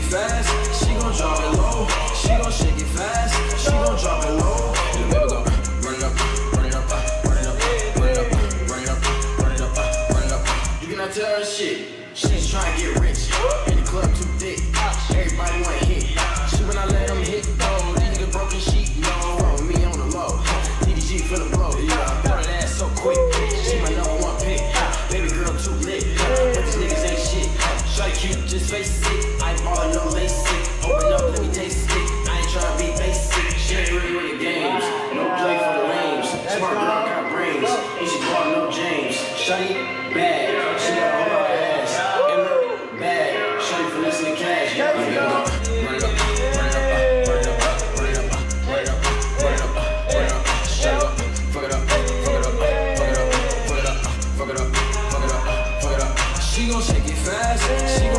fast, she gon' drop it low. She gon' shake it fast, she gon' drop it low. And the baby go run it up, run it up, run it up, run it up, run it up, run it up, run it up. You cannot tell her shit. She's trying to get rich. In the club too thick. Everybody want hit. She when I let them hit though. These niggas broken sheet, no. Follow me on the low. DDG for the blow. Yeah, throw that ass so quick. She my number one pick. Baby girl too lit. But these niggas ain't shit. Shawty cute, just face it. I ain't ballin' no lace it. Open up, let me taste it. I ain't tryna be basic. She ain't really with the games. No play for the lames. Smart girl got brains. And she bought no James. Shawty bad. She got a whole lot of ass. And her bad. Shawty for listening to cash. Yeah, run it up, run it up, run it up, run it up, run it up, run it up, run it up, run it up. Shut it up, fuck it up, fuck it up, fuck it up, fuck it up, fuck it up, fuck it up, fuck it up. She gon' shake it fast. She gon'